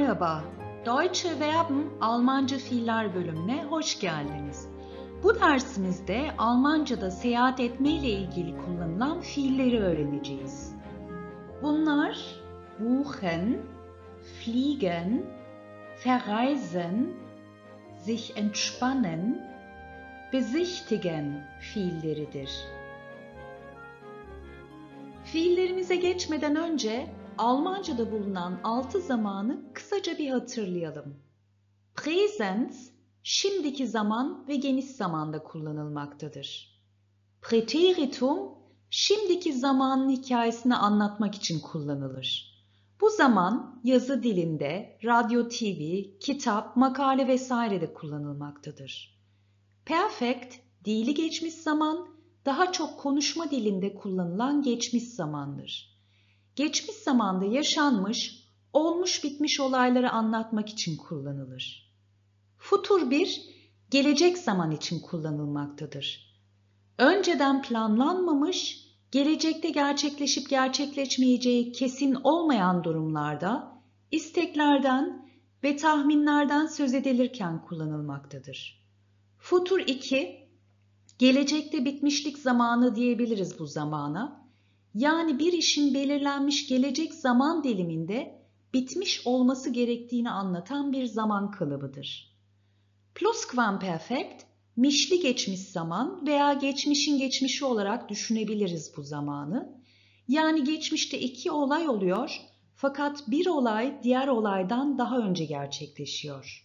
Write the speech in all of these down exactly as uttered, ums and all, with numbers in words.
Merhaba, Deutsche Verben Almanca Fiiller bölümüne hoş geldiniz. Bu dersimizde Almanca'da seyahat etme ile ilgili kullanılan fiilleri öğreneceğiz. Bunlar buchen, fliegen, verreisen, sich entspannen, besichtigen fiilleridir. Fiillerimize geçmeden önce Almanca'da bulunan altı zamanı kısaca bir hatırlayalım. Präsens, şimdiki zaman ve geniş zamanda kullanılmaktadır. Präteritum, şimdiki zamanın hikayesini anlatmak için kullanılır. Bu zaman yazı dilinde, radyo, T V, kitap, makale vesaire de kullanılmaktadır. Perfekt, dili geçmiş zaman, daha çok konuşma dilinde kullanılan geçmiş zamandır. Geçmiş zamanda yaşanmış, olmuş bitmiş olayları anlatmak için kullanılır. Futur bir, gelecek zaman için kullanılmaktadır. Önceden planlanmamış, gelecekte gerçekleşip gerçekleşmeyeceği kesin olmayan durumlarda, isteklerden ve tahminlerden söz edilirken kullanılmaktadır. Futur iki, gelecekte bitmişlik zamanı diyebiliriz bu zamana. Yani bir işin belirlenmiş gelecek zaman diliminde bitmiş olması gerektiğini anlatan bir zaman kalıbıdır. Plusquamperfekt, mişli geçmiş zaman veya geçmişin geçmişi olarak düşünebiliriz bu zamanı. Yani geçmişte iki olay oluyor fakat bir olay diğer olaydan daha önce gerçekleşiyor.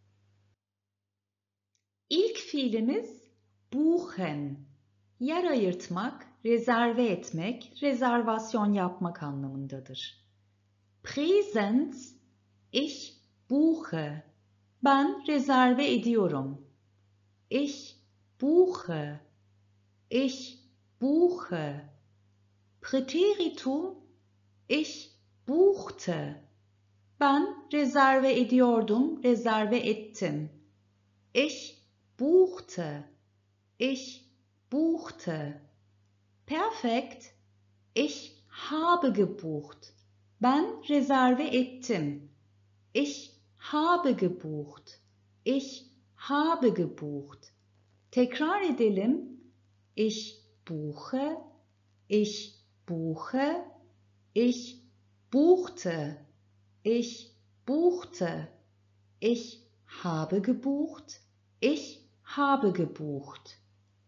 İlk fiilimiz buchen. Yer ayırtmak, rezerve etmek, rezervasyon yapmak anlamındadır. Präsens, ich buche. Ben rezerve ediyorum. Ich buche. Ich buche. Präteritum, ich buchte. Ben rezerve ediyordum, rezerve ettim. Ich buchte. Ich buchte. Perfekt. Ich habe gebucht. Ben rezerve ettim. Ich habe gebucht. Ich habe gebucht. Tekrar edelim. Ich buche. Ich buche. Ich buchte. Ich buchte. Ich habe gebucht. Ich habe gebucht.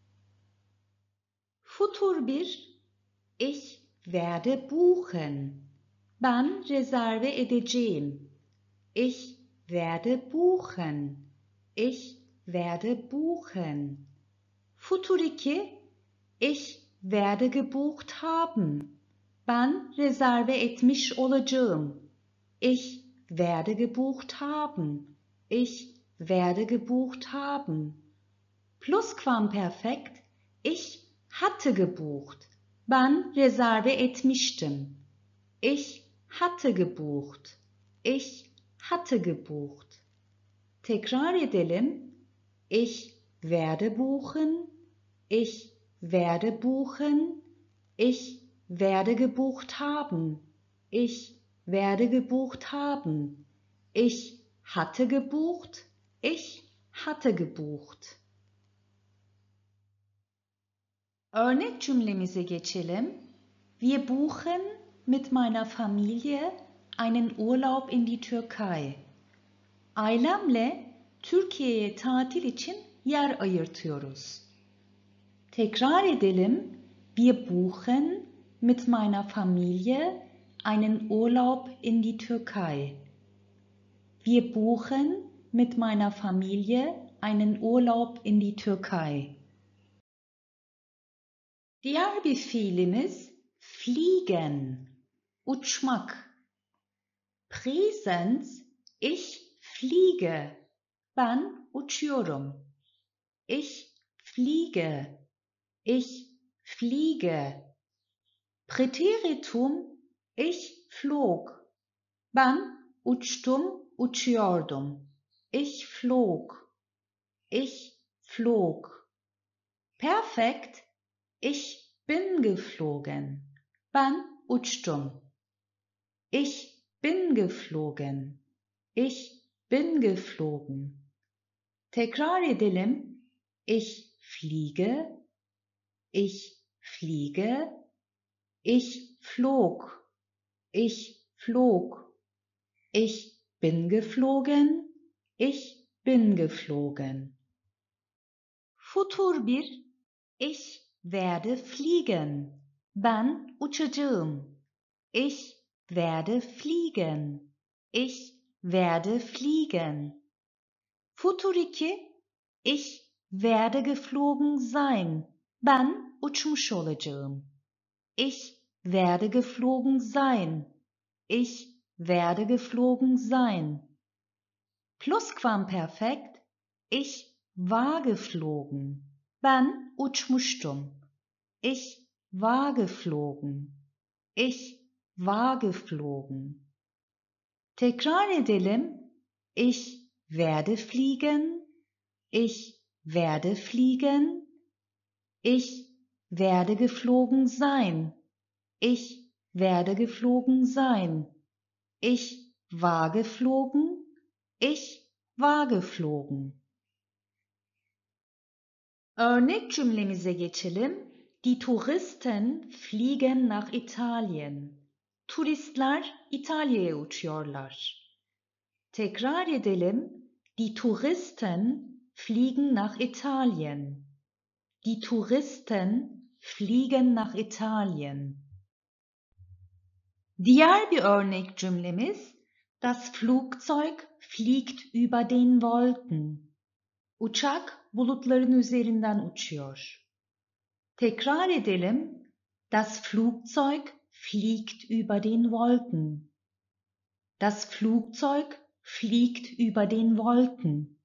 Futur bir, ich werde buchen. Ben rezerve edeceğim. Ich werde buchen. Ich werde buchen. Futur iki, ich werde gebucht haben. Ben rezerve etmiş olacağım. Ich werde gebucht haben. Ich werde gebucht haben. Plusquamperfekt, ich hatte gebucht. Ben rezerve etmiştim. Ich hatte gebucht. Ich hatte gebucht. Tekrar edelim. Ich werde buchen. Ich werde buchen. Ich werde gebucht haben. Ich werde gebucht haben. Ich hatte gebucht. Ich hatte gebucht. Örnek cümlemize geçelim. Wir buchen mit meiner Familie einen Urlaub in die Türkei. Ailemle Türkiye'ye tatil için yer ayırtıyoruz. Tekrar edelim. Wir buchen mit meiner Familie einen Urlaub in die Türkei. Wir buchen mit meiner Familie einen Urlaub in die Türkei. Diğer bir fiilimiz fliegen, uçmak. Präsens, ich fliege. Ben uçuyorum. Ich fliege. Ich fliege. Präteritum, ich flog. Ben uçtum, uçuyordum. Ich flog. Ich flog. Perfekt. Ich bin geflogen. Ben uçtum. Ich bin geflogen. Ich bin geflogen. Tekrar edelim. Ich fliege. Ich fliege. Ich flog. Ich flog. Ich bin geflogen. Ich bin geflogen. Futur bir. Ich werde fliegen. Ben uçacağım. Ich werde fliegen. Ich werde fliegen. Futur iki. Ich werde geflogen sein. Ben uçmuş olacağım. Ich werde geflogen sein. Ich werde geflogen sein. Plusquamperfekt. Ich war geflogen. Ben uçmuştum. Ich war geflogen. Ich war geflogen. Tekrar edelim. Ich werde fliegen. Ich werde fliegen. Ich werde geflogen sein. Ich werde geflogen sein. Ich war geflogen. Ich war geflogen. Örnek cümlemize geçelim. Die Touristen fliegen nach Italien. Turistler İtalya'ya uçuyorlar. Tekrar edelim. Die Touristen fliegen nach Italien. Die Touristen fliegen nach Italien. Diğer bir örnek cümlemiz Das Flugzeug fliegt über den Wolken. Uçak bulutların üzerinden uçuyor. Tekrar edelim. Das Flugzeug fliegt über den Wolken. Das Flugzeug fliegt über den Wolken.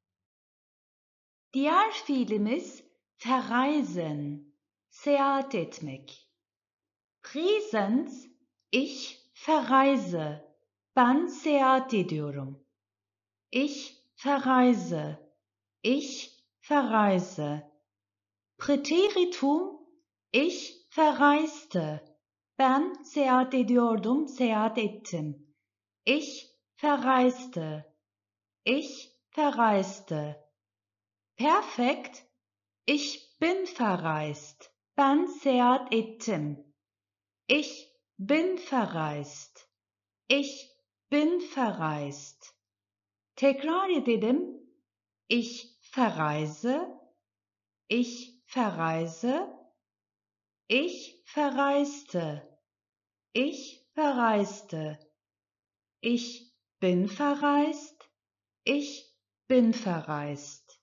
Diğer fiilimiz verreisen, seyahat etmek. Präsens, ich verreise, ben seyahat ediyorum. Ich verreise, ich verreise. Präteritum, ich verreiste, ben seyahat ediyordum, seyahat ettim. Ich verreiste, ich verreiste. Perfekt, ich bin verreist, ben seyahat ettim. Ich bin verreist, ich bin verreist. Tekrar edelim. Ich verreise, ich verreise, ich verreiste, ich verreiste. Ich bin verreist, ich bin verreist.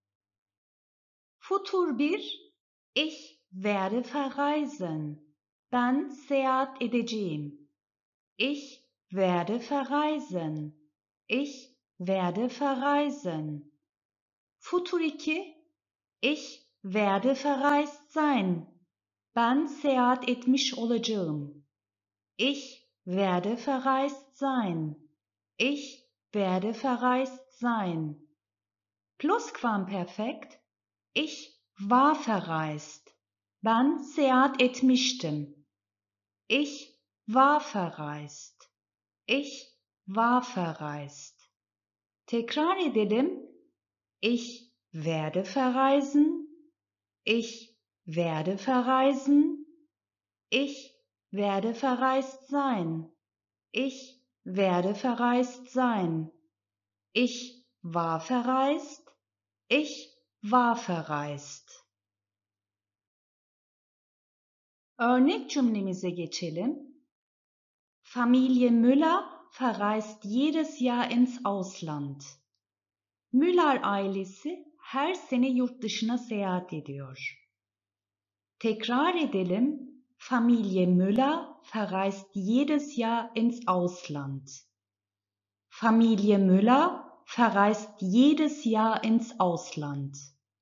Futur bir. Ich werde verreisen. Ben seyahat edeceğim. Ich werde verreisen. Ich werde verreisen. Futur iki. Ich werde verreist sein. Ben seyahat etmiş olacağım. Ich werde verreist sein. Ich werde verreist sein. Plusquamperfekt. Ich war verreist. Ben seyahat etmiştim. Ich war verreist. Ich war verreist. Tekrar edelim. Ich werde verreisen. Ich werde verreisen. Ich werde verreist sein. Ich werde verreist sein. Ich war verreist. Ich war verreist. Örnek cümlemize geçelim. Familie Müller verreist jedes Jahr ins Ausland. Müller ailesi her sene yurt dışına seyahat ediyor. Tekrar edelim. Familie Müller verreist jedes Jahr ins Ausland. Familie Müller verreist jedes Jahr ins Ausland.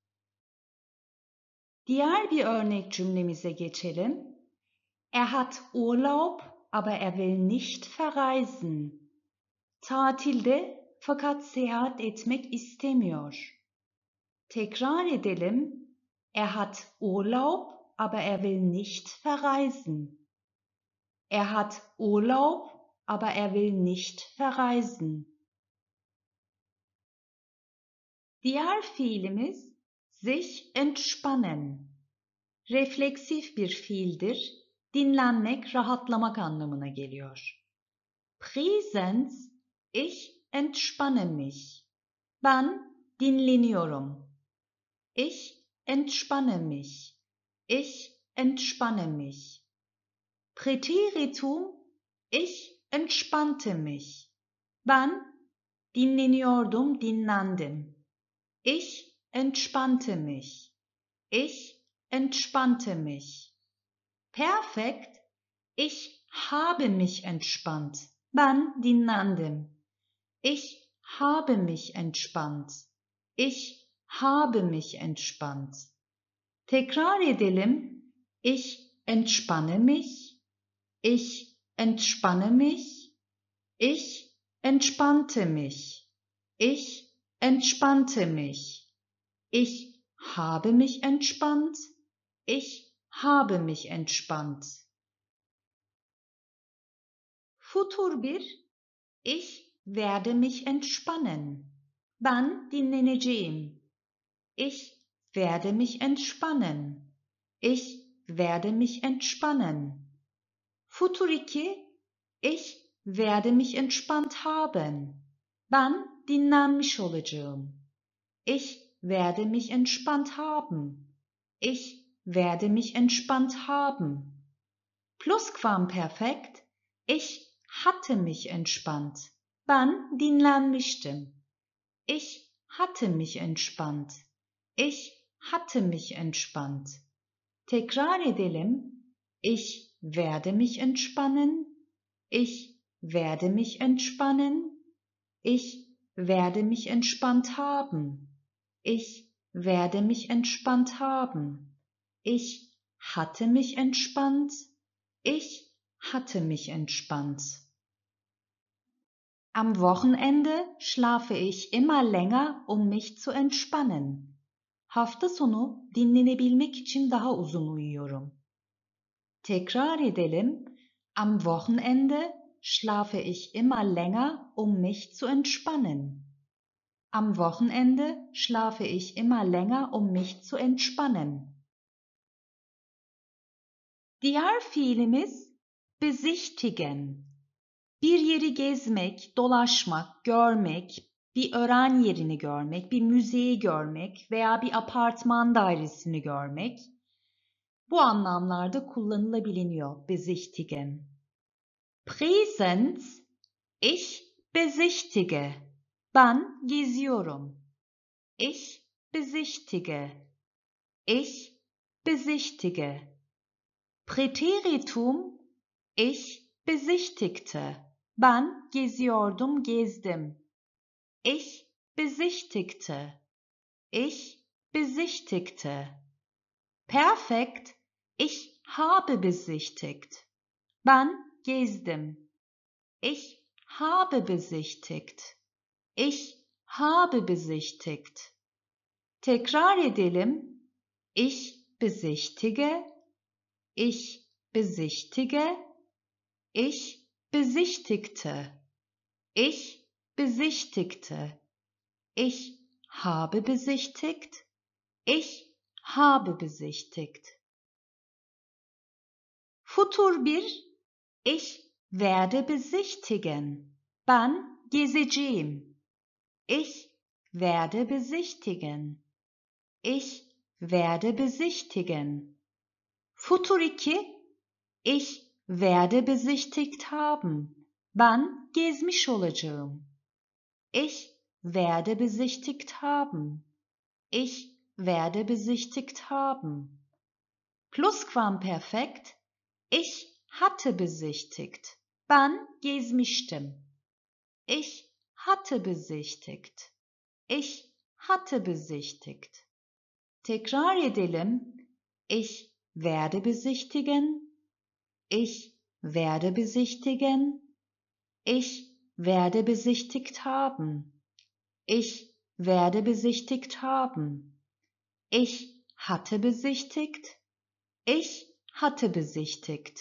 Diğer bir örnek cümlemize geçelim. Er hat Urlaub, aber er will nicht verreisen. Tatilde fakat seyahat etmek istemiyor. Tekrar edelim. Er hat Urlaub, aber er will nicht verreisen. Er hat Urlaub, aber er will nicht verreisen. Diğer fiilimiz sich entspannen. Refleksif bir fiildir. Dinlenmek, rahatlamak anlamına geliyor. Präsens, ich entspanne mich. Ben dinleniyorum. Ich entspanne mich. Ich entspanne mich. Präteritum, ich entspannte mich. Ben dinleniyordum, dinlendim. Ich entspannte mich. Ich entspannte mich. Perfekt, ich habe mich entspannt. Ben dinlendim. Ich habe mich entspannt. Ich habe mich entspannt. Tekrar edelim. Ich entspanne mich. Ich entspanne mich. Ich entspannte mich. Ich entspannte mich. Ich habe mich entspannt. Ich habe mich entspannt. Futur bir. Ich werde mich entspannen. Ben dinleneceğim. Ich werde mich entspannen. Ich werde mich entspannen. Futur iki. Ich werde mich entspannt haben. Ben dinlenmiş olacağım. Ich werde mich entspannt haben. Ich werde mich entspannt haben. Plusquamperfekt. Ich hatte mich entspannt. Ben dinlenmiştim. Ich hatte mich entspannt. Ich hatte mich entspannt. Tekrar edelim. Ich werde mich entspannen. Ich werde mich entspannen. Ich werde mich entspannt haben. Ich werde mich entspannt haben. Ich hatte mich entspannt. Ich hatte mich entspannt. Am Wochenende schlafe ich immer länger, um mich zu entspannen. Hafta sonu dinlenebilmek için daha uzun uyuyorum. Tekrar edelim. Am Wochenende schlafe ich immer länger, um mich zu entspannen. Am Wochenende schlafe ich immer länger, um mich zu entspannen. Diğer fiilimiz besichtigen. Bir yeri gezmek, dolaşmak, görmek, bir öğren yerini görmek, bir müzeyi görmek veya bir apartman dairesini görmek bu anlamlarda kullanılabiliyor besichtigen. Präsens, ich besichtige. Ben geziyorum. Ich besichtige. Ich besichtige. Präteritum, ich besichtigte. Ben geziyordum, gezdim. Ich besichtigte. Ich besichtigte. Perfekt, ich habe besichtigt. Ben gezdim. Ich habe besichtigt. Ich habe besichtigt. Tekrar edelim. Ich besichtige. Ich besichtige. Ich besichtigte. Ich besichtigte. Ich habe besichtigt. Ich habe besichtigt. Futur bir. Ich werde besichtigen. Ben gezeceğim. Ich werde besichtigen. Ich werde besichtigen. Futur iki. Ich werde besichtigt haben. Ben gezmiş olacağım. Ich werde besichtigt haben. Ich werde besichtigt haben. Plusquamperfekt. Ich hatte besichtigt. Ben gezmiştim. Ich hatte besichtigt. Ich hatte besichtigt. Tekrar edelim. Ich werde besichtigen. Ich werde besichtigen. Ich werde besichtigt haben. Ich werde besichtigt haben. Ich hatte besichtigt. Ich hatte besichtigt.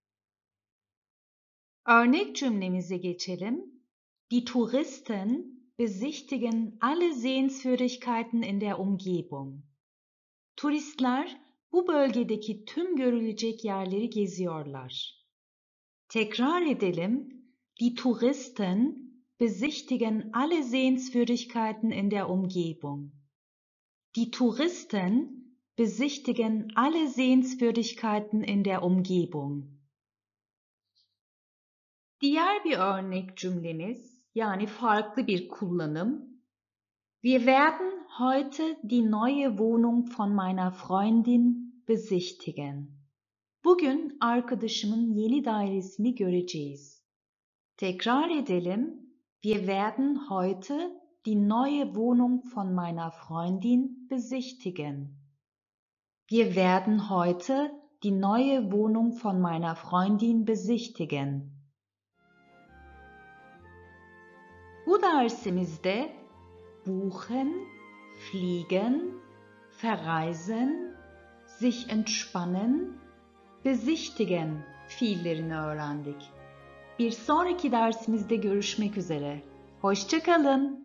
Örnek cümlemize geçelim. Die Touristen besichtigen alle Sehenswürdigkeiten in der Umgebung. Turistler bu bölgedeki tüm görülecek yerleri geziyorlar. Tekrar edelim. Die Touristen besichtigen alle Sehenswürdigkeiten in der Umgebung. Die Touristen besichtigen alle Sehenswürdigkeiten in der Umgebung. Diğer bir örnek cümlemiz, yani farklı bir kullanım. Wir werden heute die neue Wohnung von meiner Freundin besichtigen. Bugün arkadaşımın yeni dairesini göreceğiz. Tekrar edelim. Wir werden heute die neue Wohnung von meiner Freundin besichtigen. Wir werden heute die neue Wohnung von meiner Freundin besichtigen. Bu dersimizde buchen, fliegen, verreisen, sich entspannen, besichtigen fiillerini öğrendik. Bir sonraki dersimizde görüşmek üzere. Hoşça kalın.